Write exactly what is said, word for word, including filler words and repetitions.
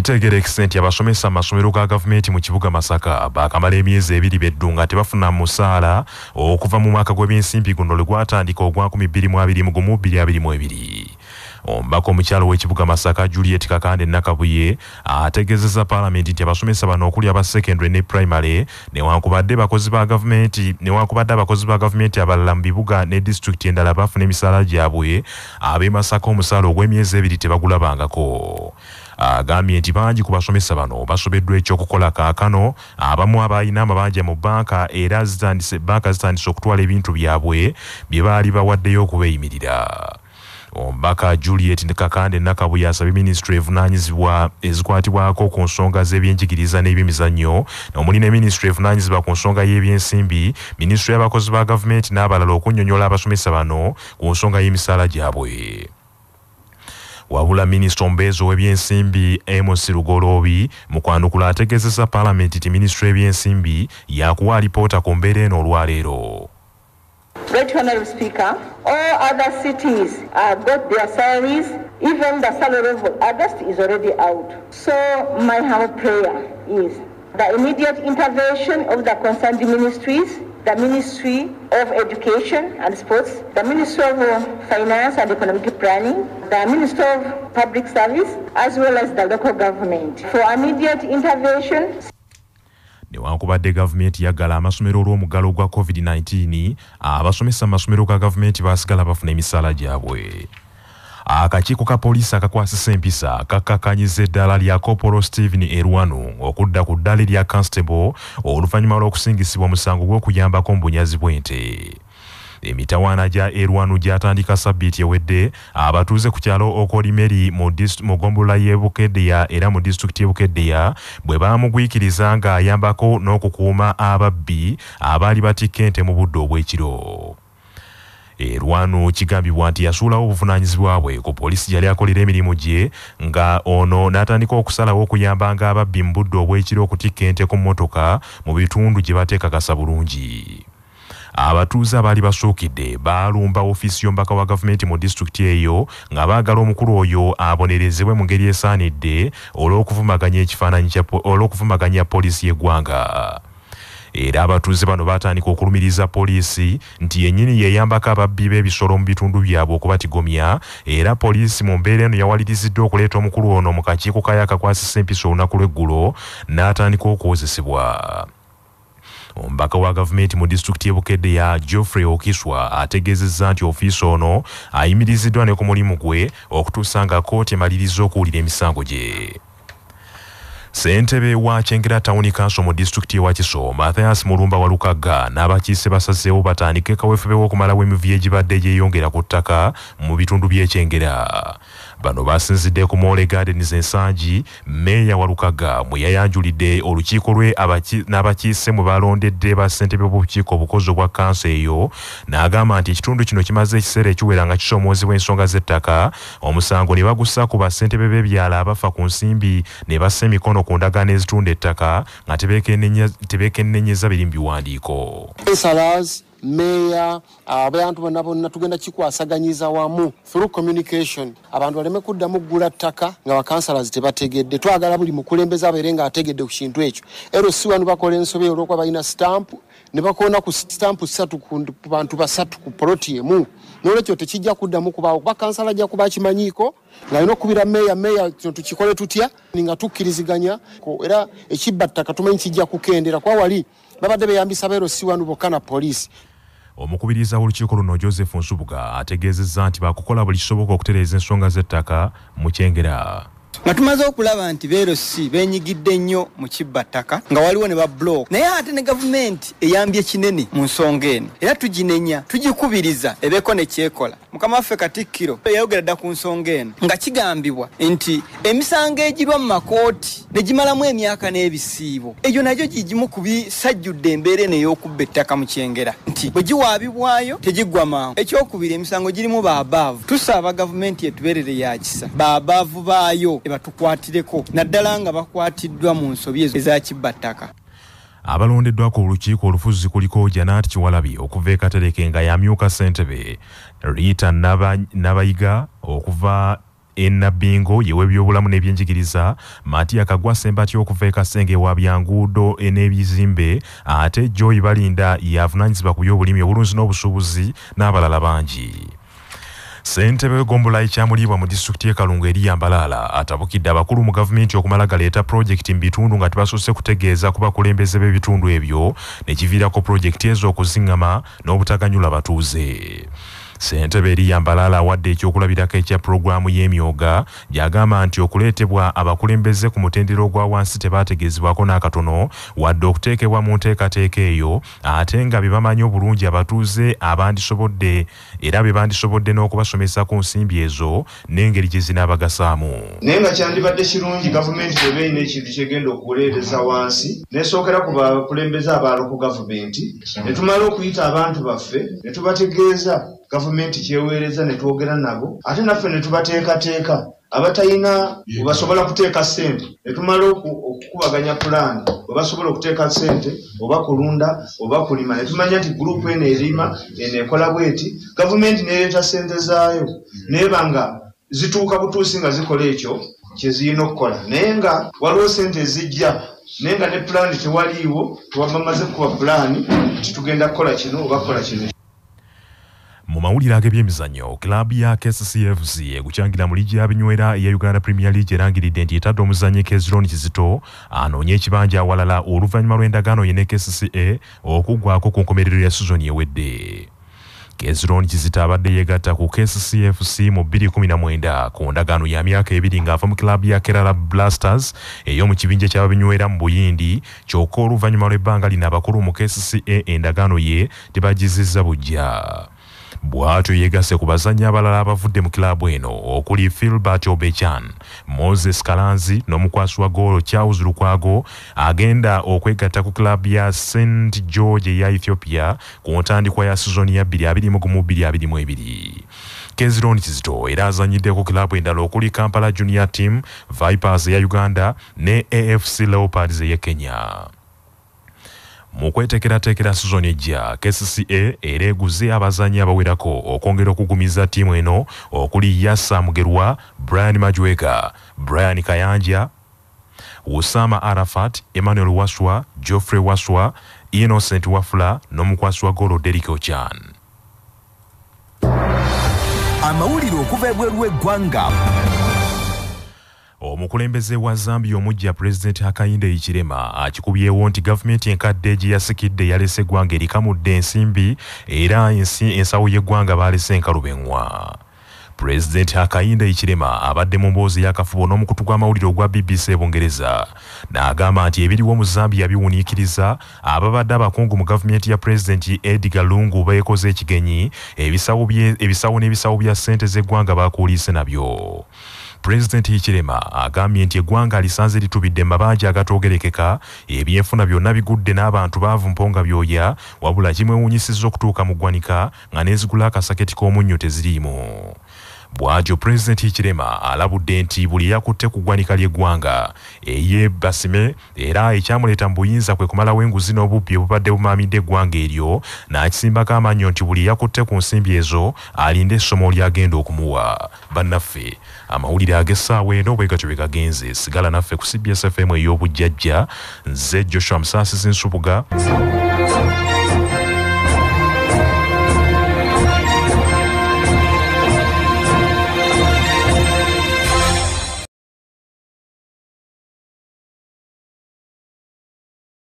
Kitegerekise nti abasomesa amasomero ga gavumenti mu kibuga Masaka bakamala emyezi ebiri beddunga tebafuna musaala okuva mu mwaka gw'ebyensimbi guno lwe gwatandika ogwa nkumi bbiri mu abiri mu gumu bbiri abiri mu ebiri. Omubaka omukyalo w'ekibuga Masaka Juliet Kakande Nakabuye ategeezezza Paalamenti nti abasomesa bano okuli aba secondary ne primary newankubadde bakozi ba gavumenti newankubadde abakozi ba gavumenti abalala mu bibuga ne disitulikiti endala bafuna emisaala gyabwe ab'e Masaka omusaala ogw'emyezi ebiri tebagulabangako. Agambye nti bangi ku basomesa bano basobeddwa ekyokukola kaakano abamu abalina amabanja mu banka era zitandise banka zitandise okutwala ebintu byabwe bye baali bawaddeyo okubeeyimirira. Omubaka Juliet Kakande Nakabuye asabye Ministry evunaanyizibwa ezikwatibwako ku nsonga z'ebyenjigiriza n'ebyemizannyo omuli ne Ministry evunaanyizibwa ku nsonga y'ebyensimbi, Ministry y'abakozi ba gavumenti n'abalala okunnyonnyola abasomesa bano ku nsonga y'emisaala gyabwe. Wabula Minisita omubeezi w'ebyensimbi Amos Lugoloobi mu kwanukula ategeezezza Paalamenti nti Ministry y'ebyensimbi yakuwa alipoota ku mbeera eno olwaleero. Right Honourable Speaker, all other cities uh, got their salaries, even the salary of August is already out. So my humble prayer is the immediate intervention of the concerned ministries, the Ministry of Education and Sports, the Ministry of Finance and Economic Planning, the Ministry of Public Service, as well as the local government for immediate intervention. Newankubadde gavumenti yaggala amasomero olw'omuggalo gwa COVID nineteen, abasomesa amasomero ga gavumenti basigala bafuna emisaala gyabwe. Akakiiko ka poliisi akakwasisa empisa kakkakanyiza eddala lya Kopolo Stephen Erwanu okudda ku ddala lya Constable oluvannyuma lw'okusingisibwa omusango gw'okuyambako mu bunyazi bw'ente. Emitawaana gya Erwanu gyatandika sabbiiti ewedde abatuuze ku kyalo Okolimeri mu ggombolola y'e Bukeddeya era mu disitulikiti y'e Bukeddeya bwe baamugwikiriza ng'ayambako n'okukuuma ababbi abaali batikka ente mu budde obw'ekiro. Erwanu kigambibwa nti yasuulawo obuvunaanyizibwa bwe ku poliisi yali akolera emirimu gye nga ono n'atandika okusalawo okuyambanga ababbi mu budde obw'ekiro okutikka ente ku mmotoka mu bitundu gye bateekakasa bulungi. Abatuuze abaali basuukidde baalumba ofiisi y'omubaka wa gavumenti mu disitulikiti eyo nga baagala omukulu oyo abonerezebwe mu ngeri esaanidde olw'okuvumaganya ekifaananyi olw'okuvumaganya poliisi y'eggwanga. Era abatuuze bano baatandika okulumiriza poliisi nti yennyini yeeyambako ababbi b'ebisolo mu bitundu byabwe okubatigomya, era poliisi mu mbeera eno yawaliriziddwa okuleeta omukulu ono mu kakiiko kayo akakwasisa empisa olunaku lw'eggulo n'atandika okuwozesebwa. Omubaka wa gavumenti mu disitulikiti y'e Bukeddeya Geoffrey Okiswa ategeezezza nti ofiisi ono ayimiriziddwa ne ku mulimu gwe okutuusa nga kkooti emaliriza okuwulira emisango gye. Ssentebe wa Kyengera Town Council mu disitulikiti y'e Wakiso Mathias Mulumba Walukagga n'abakiise basazeewo batandike kaweefube w'okumalawo emivuyo egibadde gyeyongera ku ttaka mu bitundu by'e Kyengera. Bano basinzidde ku Mole Gardens ensangi Meeya Walukagga mwe yayanjulidde olukiiko lwe n'abakiise mu balondedde ba ssentebe b'obukiiko obukozi obwa kanso eyo n'agamba nti ekitundu kino kimaze ekiseera ekiwera nga kisoomoozebwa ensonga z'ettaka, omusango ne bagussa ku bassentebe b'ebyalo abafa ku nsimbi ne bassa emikono ku ndagaano ezitunda ettaka nga tebeekennenyeza biri mu biwandiiko. Meya abantu bonna bonna tugenda kikwasaganyiza wamu through communication abantu baleme kuddamu ggula ttaka nga bakansalazi tebategedde. Twagala buli mukulembeze abeere nga ategedde ku kintu ekyo. Ero si wanu bakola ensobe olw'okuba balina stamp ne bakoona ku stamp ssatu ku bantu basatu ku poloti emu. N'olwekyo tekijja kuddamu kubaawo kuba kansala ajja kuba kimanyiiko ng'alina okubira meeya meeya kino tukikole tutya nga tukkiriziganya era ekibba ttaka tumanyi kijja kukendera kwa wali babadde beyambisa beero si wanu bokka na poliisi. Omukubiriza w'olukiiko luno Joseph Nsubuga ategeezezza nti baakukola buli kisoboka okutereeza ensonga z'ettaka mu Kyengera. Nga tumaze okulaba nti beero si beenyigidde nnyo mu kibba ttaka nga waliwo ne ba block, naye ate ne gavumenti eyambye kinene mu nsonga eno era tuginenya tugikubiriza ebeeko ne kyekola. Mukama waffe Katikkiro yayogera dda ku nsonga eno nga kigambibwa nti emisango egirwa mu makooti ne gimalamu emyaka n'ebisiibo egyo nagyo gigimu ku bisajjudde embeera eno ey'okubba ettaka mu Kyengera nti bwe giwaabibwayo tegiggwa mangu. Ekyokubiri emisango girimu baabaavu. Tusaba gavumenti etubeerere ya kisa baabaavu baayo ebatukwatireko naddala nga bakwatiddwa mu nsobi eza kibba ttaka. Abalondeddwa ku lukiiko olufuzi kuliko Janat Kiwalabi okuva e Katereke nga yamyuka ssentebe, Rita Nabayiga okuva Enabingo yewe byobulamu n'ebyenjigiriza Matia Kagwa Sembati okuva e Kasenge wa byanguudo n'ebizimbe ate Joy Balinda yavunaanyizibwa ku by'obulimi obulunzi n'obusuubuzi n'abalala bangi. Ssentebe w'eggombolola ekyamulibwa mu disitulikiti y'e Kalungu eri Yambalala atabukidde abakulu mu gavumenti okumala galeeta pulojekiti mu bitundu nga tebasoose kutegeeza ku bakulembeze b'ebitundu ebyo ne kiviirako pulojekiti ezo okuziŋŋama n'obutaganyula batuuze. Ssentebe eri Yambalala awadde ekyokulabirako ekya pulogulaamu y'emyoga gy'agamba nti okuleetebwa abakulembeze ku mutendera ogwa wansi tebaategeezebwako n'akatono wadde okuteekebwa mu nteekateeka eyo ate nga bye bamanyi obulungi abatuuze abandisobodde era bye bandisobodde n'okubasomesa ku nsimbi ezo n'engeri gye zinaabagasaamu. Naye nga kyandibadde kirungi gavumenti bwe beeyina ekintu kyegenda okuleereza wansi nesookera ku bakulembeze abaalo ku gavumenti ne tumala okuyita abantu baffe ne tubategeeza gavumenti kyeweereza ne twogera nabo ate naffe ne tubateekateeka abatalina basobola kuteeka ssente ne tumala okukubaganya pulaani bwe basobola okuteeka ssente oba kulunda oba kulima ne tumanya nti gurupu eno erima eno ekola bweti gavumenti neereeta ssente zaayo neeba nga zituuka butuusi nga zikola ekyo kye zirina okukola naye nga waliwo ssente ezijja naye nga ne pulaani tewaliiwo tewabamaze kuba pulaani nti tugenda kukola kino oba kukola kino. Mu mawulire ag'ebyemizannyo kilaabu ya K C C F C egukyangira mu liigi y'abinywera eya Uganda Premier League erangiridde nti etadde omuzannyi Kezron Kizito anoonye ekibanja awalala oluvannyuma lw'endagaano ye ne K C C A okuggwaako ku nkomerero ya sizoni ewedde. Kezron Kizito abadde yeegatta ku K C C F C mu bbiri kumi na mwenda ku ndagaano ya myaka ebiri ng'ava mu kilaabu ya Kerala Blasters ey'omu kibinja ky'ababinywera mu Buyindi kyokka oluvannyuma lw'ebbanga lino abakulu mu K C C A endagaano ye tebagizizza bujja. Bw'atyo yeegasse ku bazannyi abalala abavudde mu kilaabu eno okuli Philbert Obechan, Moses Kalanzi n'omukwasi wa goolo Charles Lukwago agenda okwegatta ku kilaabu ya Saint George eya Ethiopia ku ntandikwa ya sizoni ya bbiri abiri mu gumu bbiri abiri mu ebiri. Kezron Kizito era azannyidde ku kilaabu endala okuli Kampala Junior Team, Vipers eya Uganda ne A F C Leopards eya Kenya. Mu kweteekerateekera sizoni ejja K C C A era eguze abazannyi abawerako okwongera okugumiza ttiimu eno okuli Yassa Mugerwa, Brian Majweka, Brian Kayanja, Usama Arafat, Emmanuel Waswa, Geoffrey Waswa, Innocent Wafula n'omukwasi wa goolo Derrick Ochan. Amawulire okuva ebweru w'eggwanga. Omukulembeze wa Zambia omujja President Hakainde Hichilema akikubyewo nti gavumenti enkadde gye yasikidde yalese eggwanga erikamudde ensimbi era ensawo y'eggwanga baalese enkalubenwa. President Hakainde Hichilema abadde mu mboozi y'akafubo n'omukutu gw'amawulire ogwa B B C e Bungereza n'agamba nti ebiriwo mu Zambia biwuniikiriza ababadde abakungu mu gavumenti ya President Edgar Lungu beekoze ekigenyi ebisawo n'ebisawo bya ssente z'eggwanga baakuuliise nabyo. President Hichilema agambye nti eggwanga lisanze litubidde mabanja agatoogerekeka ebyenfuna byonna bigudde n'abantu baavu mponga byoya wabula kimwewuunyisizza okutuuka mu ggwanika nga n'ezigula akasaketi k'omunnyo teziriimu. Bw'atyo President Hichilema alabudde nti buli yakutte ku ggwanika ly'eggwanga eye basime era ekyamuleeta mu buyinza kwe kumalawo enguzi n'obubbi obubadde bumaamidde eggwanga eryo n'akisimbako amannyo nti buli yakutte ku nsimbi ezo alinde essomo ly'agenda okumuwa. Bannaffe amawulire ag'essaawa eno bwe gatyo bwe gagenze. Sigala naffe ku C B S F M ey'obujjajja. Nze Joshua Musaasizi Nsubuga.